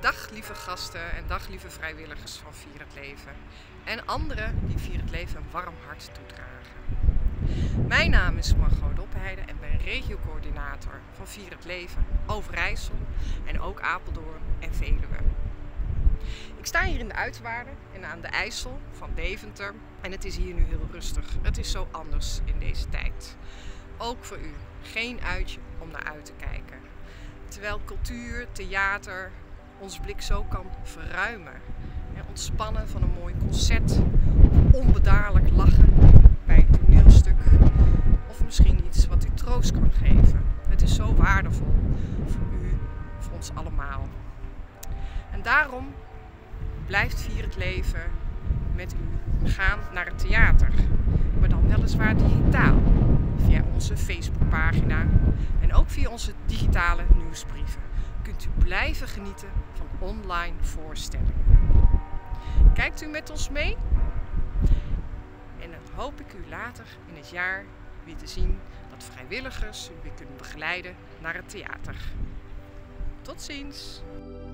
Dag lieve gasten en dag lieve vrijwilligers van Vier het Leven. En anderen die Vier het Leven een warm hart toedragen. Mijn naam is Margot Dopheide en ben regiocoördinator van Vier het Leven Overijssel en ook Apeldoorn en Veluwe. Ik sta hier in de Uitwaarden en aan de IJssel van Deventer en het is hier nu heel rustig. Het is zo anders in deze tijd. Ook voor u geen uitje om naar uit te kijken. Terwijl cultuur, theater ons blik zo kan verruimen. En ontspannen van een mooi concert, onbedaarlijk lachen bij een toneelstuk of misschien iets wat u troost kan geven. Het is zo waardevol voor u, voor ons allemaal. En daarom blijft Vier het Leven met u gaan naar het theater, maar dan weliswaar digitaal, via onze Facebookpagina en ook via onze digitale nieuwsbrieven kunt u blijven genieten van online voorstellingen. Kijkt u met ons mee? En dan hoop ik u later in het jaar weer te zien dat vrijwilligers u weer kunnen begeleiden naar het theater. Tot ziens!